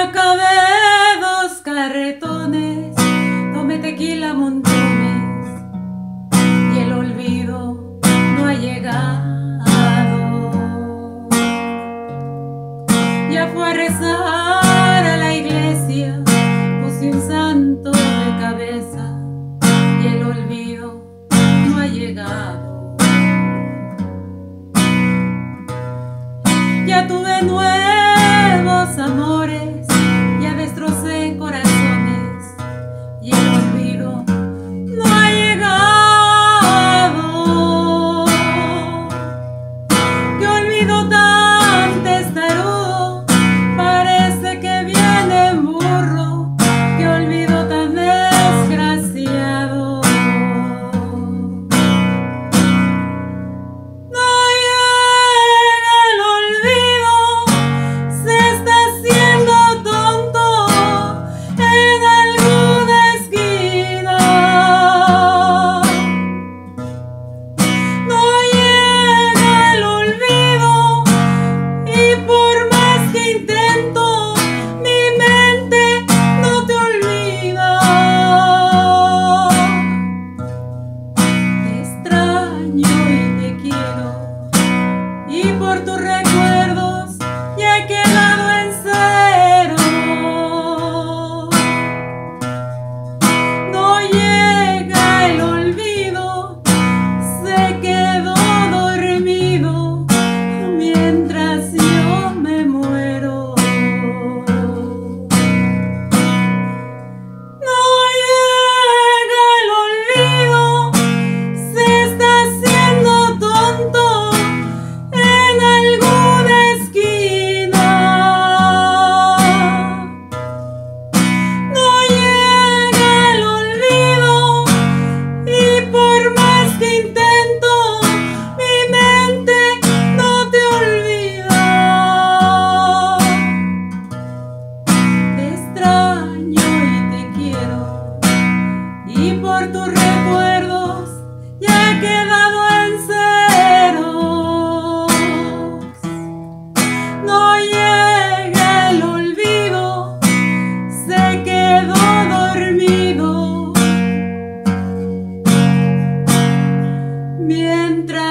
acabé 2 carretones, tomé tequila montones y el olvido no ha llegado. Ya fue a rezar a la iglesia, puse un santo de cabeza y el olvido no ha llegado. Ya tuve nuevos amores, ya destrocé corazones y el olvido no ha llegado. Qué olvido tan testarudo, parece que viene en burro. Qué olvido tan desgraciado. No llega el olvido, se está haciendo tonto en alguna esquina. No llega el olvido y por más que intento, mi mente no te olvida. Te extraño y te quiero, y por tus recuerdos ya he quedado en cero. No llega el olvido, se quedó dormido mientras yo me muero. No llega el olvido, se está haciendo tonto en alguna esquina. No llega el olvido y por más que intento, mi mente no te olvida. Te extraño y te quiero, y por tus recuerdos ya he quedado en ceros. No llega el olvido, se quedó dormido mientras